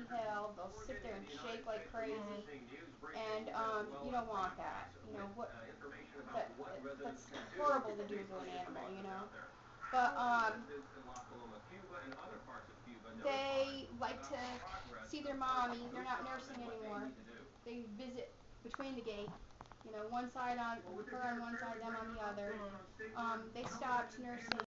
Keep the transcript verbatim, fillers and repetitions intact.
hill, they'll sit there and shake like crazy, and um, you don't want that. You know what? That that's horrible to do to an animal. You know, but um, they like to see their mommy. They're not nursing anymore. They visit between the gate. You know, one side on her on one side, them on the other. Um, they stopped nursing